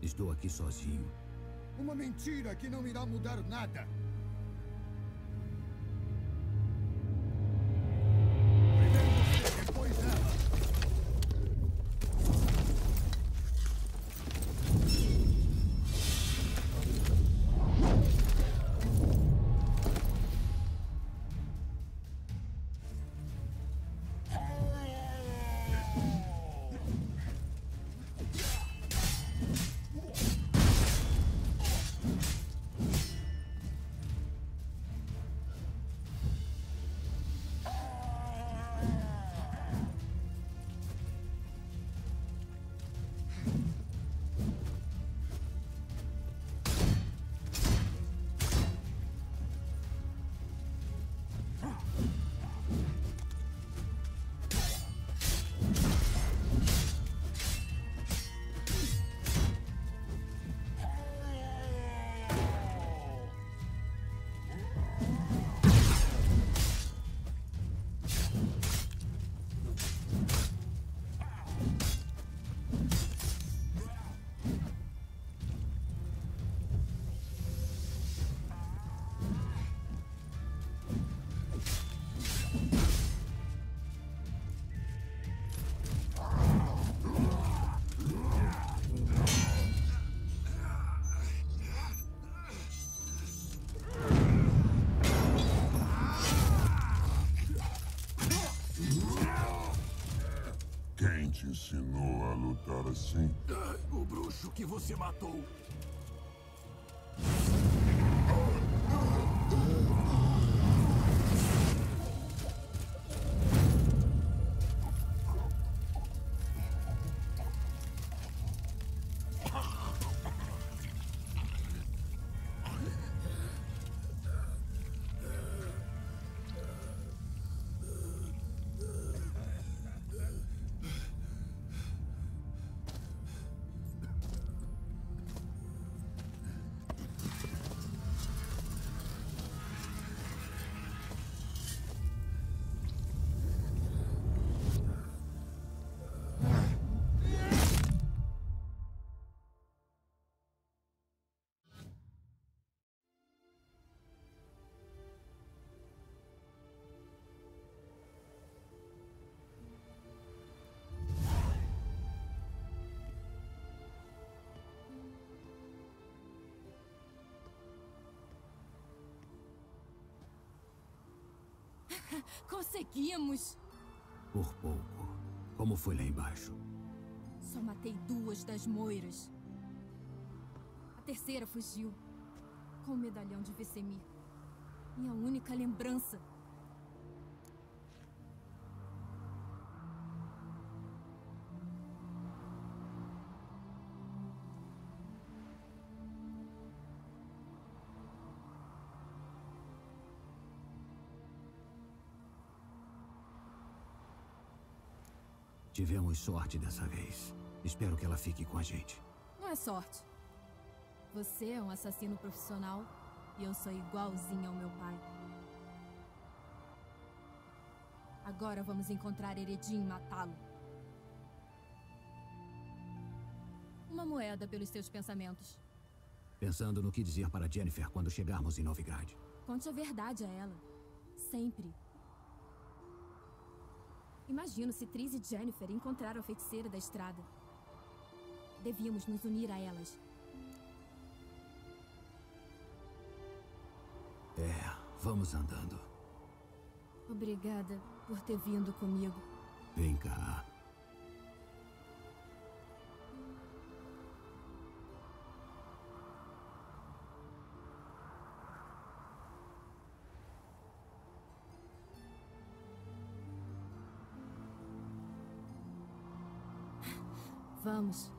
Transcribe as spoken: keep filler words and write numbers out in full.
Estou aqui sozinho. Uma mentira que não irá mudar nada. Primeiro você, depois ela. Quem te ensinou a lutar assim? O bruxo que você matou. Conseguimos! Por pouco. Como foi lá embaixo? Só matei duas das moiras. A terceira fugiu. Com o medalhão de Vesemir. Minha única lembrança. Tivemos sorte dessa vez. Espero que ela fique com a gente. Não é sorte. Você é um assassino profissional e eu sou igualzinho ao meu pai. Agora vamos encontrar Eredin e matá-lo. Uma moeda pelos seus pensamentos. Pensando no que dizer para Jennifer quando chegarmos em Novigrad. Conte a verdade a ela. Sempre. Imagino se Triss e Jennifer encontraram a feiticeira da estrada. Devíamos nos unir a elas. É, vamos andando. Obrigada por ter vindo comigo. Vem cá. Vamos.